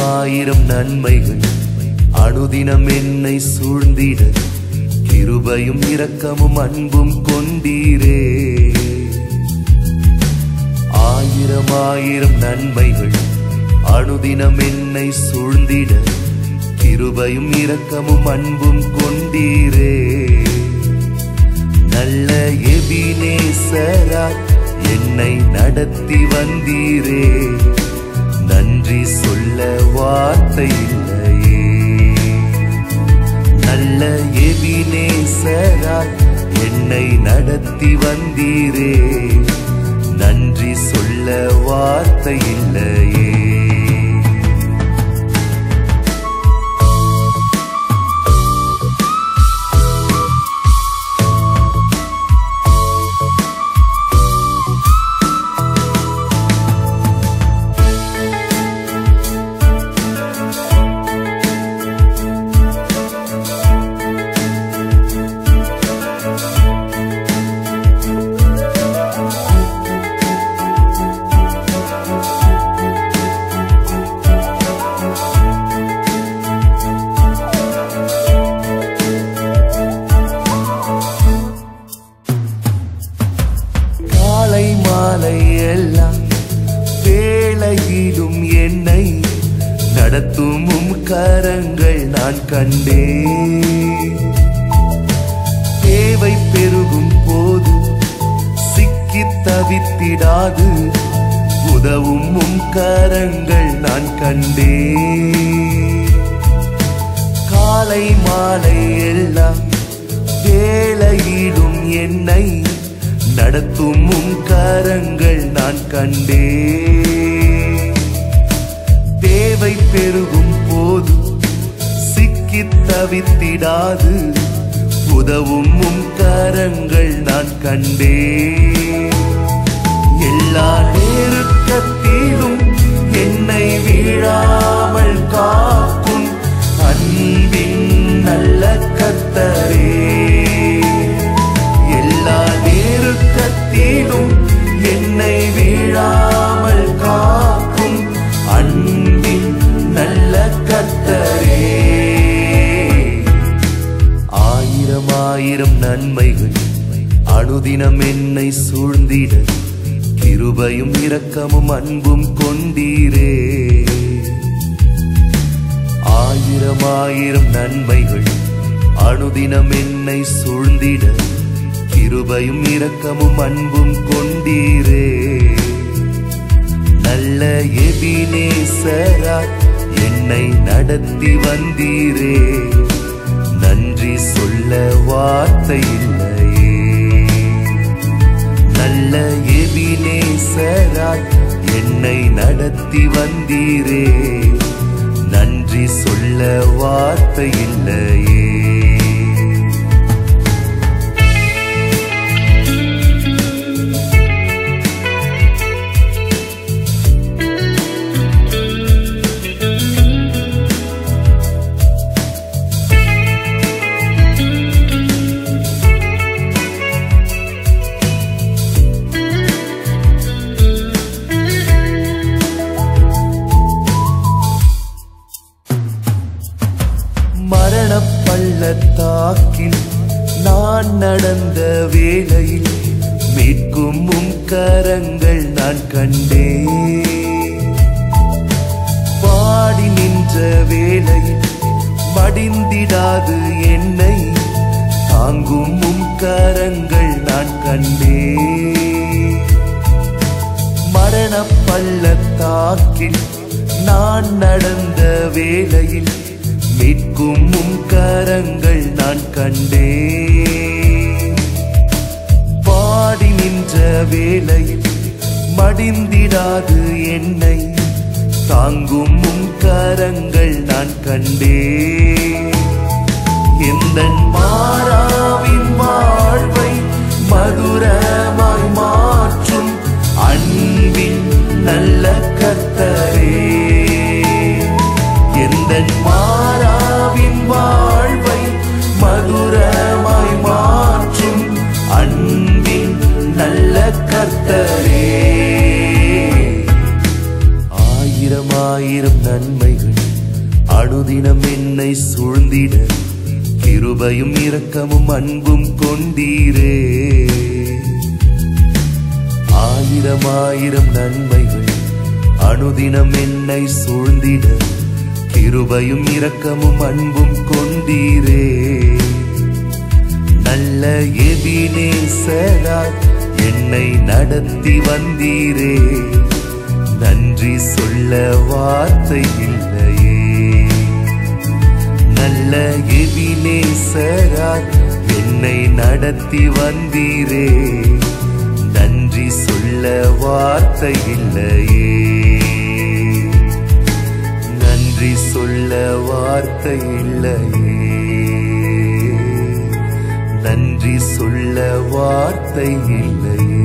ஆயிரம் நன்மைகள் அனுதினம் என்னை சூழ்ந்திட கிருபையும் இரக்கமும் அன்பும் கொண்டீரே. ஆயிரம் ஆயிரம் நன்மைகள் அனுதினம் என்னை சூழ்ந்திட கிருபையும் இரக்கமும் அன்பும் கொண்டீரே. நல்ல எபினேசராய் என்னை நடத்தி வந்தீரே. நன்றி சொல்ல வார்த்தை இல்லையே. நல்ல எபினேசராய் என்னை நடத்தி வந்தீரே. நன்றி சொல்ல வார்த்தை இல்லையே. எல்லாம் வேளையிலும் என்னை நடத்தும் கரங்கள் நான் கண்டேன். தேவை பெருகும் போது சிக்கி தவித்திடாது உதவும் கரங்கள் நான் கண்டேன். காலை மாலை எல்லாம் வேளையிலும் என்னை நடத்தும் கரங்கள் நான் கண்டேன். தேவை பெருகும் போது சிக்கி தவித்திடாது உதவும் கரங்கள் நான் கண்டேன். எல்லா நெருக்கத்திலும் என்னை வீழாமல் காக்கும் அன்பின் நல்ல கர்த்தரே. எல்லா நெருக்கத்திலும் என்னை வீழாமல் காக்கும் அன்பின் நல்ல கர்த்தரே. ஆயிரம் ஆயிரம் நன்மைகள் அனுதினம் என்னை சூழ்ந்திட கிருபையும் இரக்கமும் அன்பும் கொண்டீரே. ஆயிரம் ஆயிரம் நன்மைகள் அனுதினம் என்னை சூழ்ந்திட கிருபையும் இரக்கமும் அன்பும் கொண்டீரே. நல்ல எபினேசராய் என்னை நடத்தி வந்தீரே. நன்றி சொல்ல வார்த்தை இல்லையே. நல்ல எபினேசராய் என்னை நடத்தி வந்தீரே. நன்றி சொல்ல வார்த்தை இல்லையே. பள்ளத்தாக்கில் நான் நடந்த வேளையில் மீட்கும் கரங்கள் நான் கண்டேன். பாடி நின்ற வேளையில் மடிந்திடாது என்னை தாங்கும் கரங்கள் நான் கண்டேன். மரண பள்ளத்தாக்கில் நான் நடந்த வேளையில் மீட்கும் கரங்கள் நான் கண்டேன். பாடி நின்ற வேளையில் மடிந்திடாது என்னை தாங்கும் கரங்கள் நான் கண்டேன். எந்தன் மாறாவின் வாழ்வை மதுரமாய் மாற்றும் அன்பின் நல்ல கர்த்தரே. எந்தன் மாறாவின் வாழ்வை மதுரமாய் மாற்றும் அன்பின் நல்ல கர்த்தரே. ஆயிரம் ஆயிரம் நன்மைகள் அனுதினம் என்னை சூழ்ந்திட கிருபையும் இரக்கமும் அன்பும் கொண்டீரே. ஆயிரம் ஆயிரம் நன்மைகள் அனுதினம் என்னை சூழ்ந்திட கிருபையும் இரக்கமும் அன்பும் கொண்டீரே. நல்ல எபினேசராய் என்னை நடத்தி வந்தீரே. நன்றி சொல்ல வார்த்தை இல்லையே. நல்ல எபினேசராய் என்னை நடத்தி வந்தீரே. நன்றி சொல்ல வார்த்தை இல்லையே. நன்றி சொல்ல வார்த்தை இல்லையே. நன்றி சொல்ல வார்த்தை இல்லையே.